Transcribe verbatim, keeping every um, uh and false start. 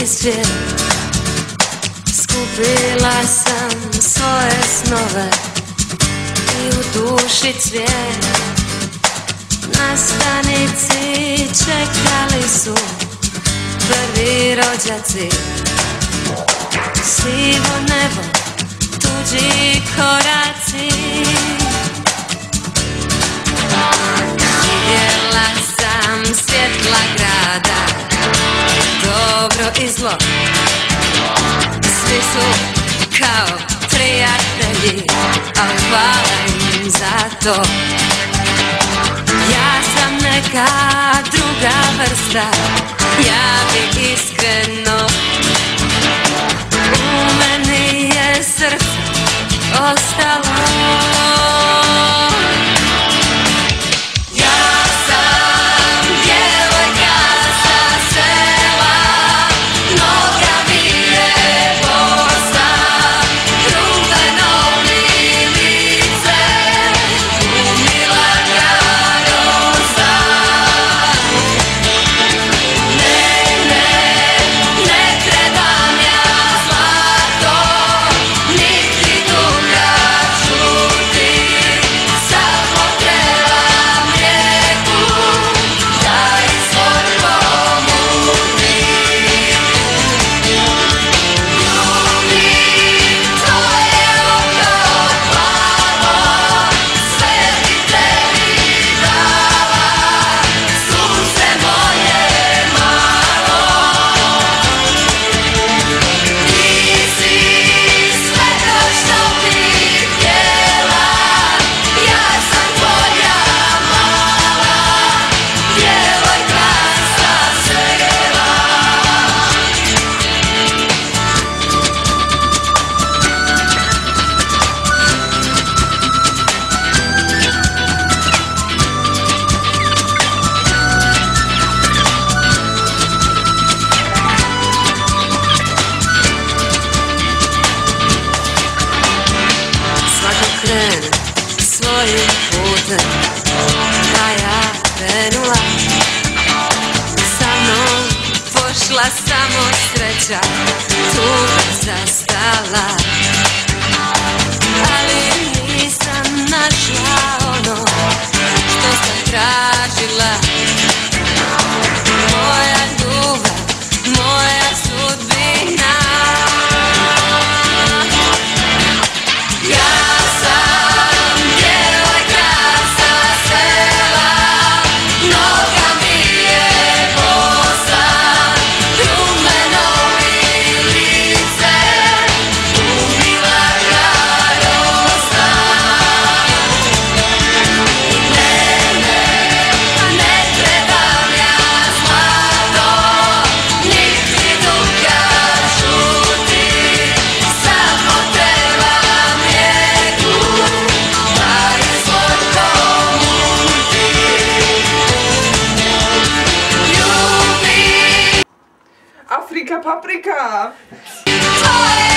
veliki svijet. Skupila sam svoje snove i u duši cvijet. Na stanici čekali su prvi rođaci. Sivo nebo, tuđi koraci. Vidjela sam svjetla grada, dobro i zlo. Svi su kao prijatelji, al hvala im za to. Ja sam neka druga vrsta, ja bi iskreno. U meni je srce ostalo. Svojim putem, da ja krenula, sa mnom pošla samo sreća, tuga zastala. Ali nisam našla ono što sam tražila. Moja ljubav, moja sudbina. Afrika paprika! To je